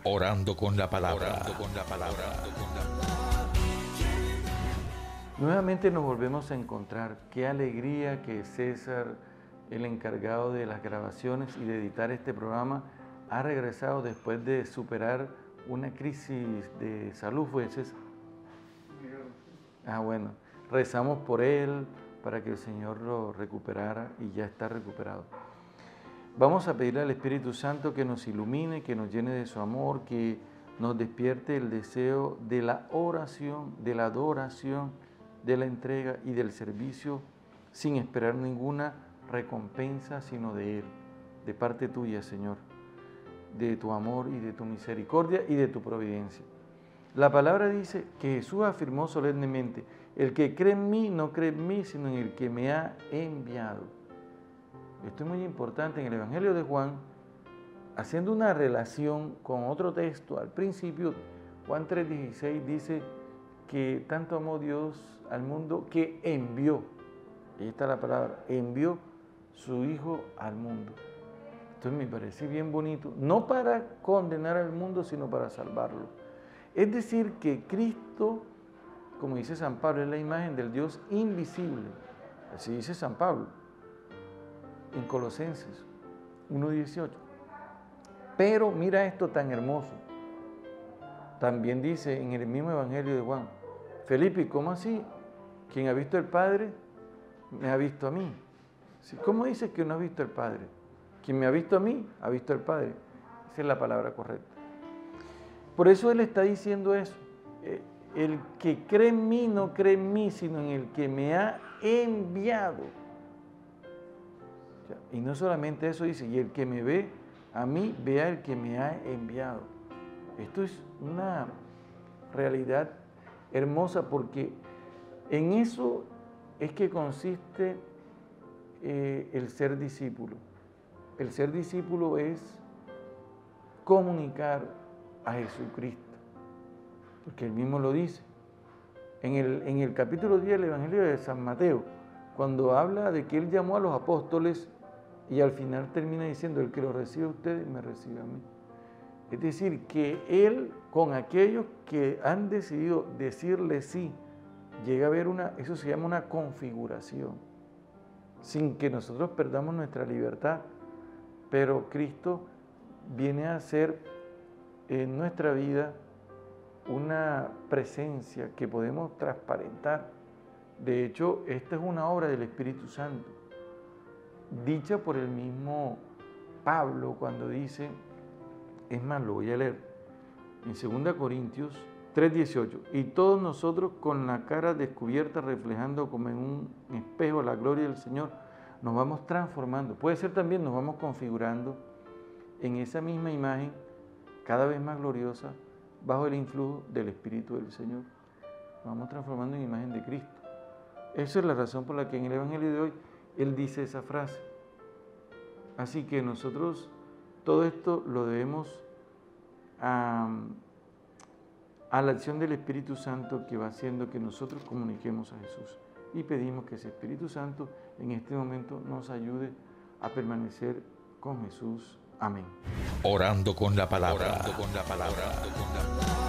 Orando con la palabra. Orando con la palabra. Nuevamente nos volvemos a encontrar. Qué alegría que César, el encargado de las grabaciones y de editar este programa, ha regresado después de superar una crisis de salud, ¿fue, César? Bueno, rezamos por él para que el Señor lo recuperara y ya está recuperado. Vamos a pedirle al Espíritu Santo que nos ilumine, que nos llene de su amor, que nos despierte el deseo de la oración, de la adoración, de la entrega y del servicio sin esperar ninguna recompensa sino de Él, de parte tuya, Señor, de tu amor y de tu misericordia y de tu providencia. La palabra dice que Jesús afirmó solemnemente: el que cree en mí no cree en mí, sino en el que me ha enviado. Esto es muy importante en el Evangelio de Juan, haciendo una relación con otro texto. Al principio, Juan 3:16 dice que tanto amó Dios al mundo que envió, ahí está la palabra, envió su Hijo al mundo. Entonces me parece bien bonito, no para condenar al mundo, sino para salvarlo. Es decir, que Cristo, como dice San Pablo, es la imagen del Dios invisible. Así dice San Pablo en Colosenses 1:18. Pero mira esto tan hermoso. También dice en el mismo Evangelio de Juan: Felipe, ¿cómo así? Quien ha visto al Padre, me ha visto a mí. ¿Cómo dices que no has visto al Padre? Quien me ha visto a mí, ha visto al Padre. Esa es la palabra correcta. Por eso Él está diciendo eso. El que cree en mí no cree en mí, sino en el que me ha enviado. Y no solamente eso dice, y el que me ve a mí, vea el que me ha enviado. Esto es una realidad hermosa, porque en eso es que consiste el ser discípulo. El ser discípulo es comunicar a Jesucristo, porque Él mismo lo dice. En el capítulo 10 del Evangelio de San Mateo, cuando habla de que Él llamó a los apóstoles y al final termina diciendo: el que lo recibe a ustedes, me recibe a mí. Es decir, que Él con aquellos que han decidido decirle sí, llega a haber eso se llama una configuración, sin que nosotros perdamos nuestra libertad, pero Cristo viene a ser en nuestra vida una presencia que podemos transparentar. De hecho, esta es una obra del Espíritu Santo, dicha por el mismo Pablo cuando dice, es más, lo voy a leer, en 2 Corintios 3:18, y todos nosotros con la cara descubierta, reflejando como en un espejo la gloria del Señor, nos vamos transformando. Puede ser también nos vamos configurando en esa misma imagen, cada vez más gloriosa, bajo el influjo del Espíritu del Señor. Nos vamos transformando en imagen de Cristo. Esa es la razón por la que en el Evangelio de hoy Él dice esa frase. Así que nosotros todo esto lo debemos a la acción del Espíritu Santo, que va haciendo que nosotros comuniquemos a Jesús. Y pedimos que ese Espíritu Santo en este momento nos ayude a permanecer con Jesús. Amén. Orando con la palabra. Orando con la palabra.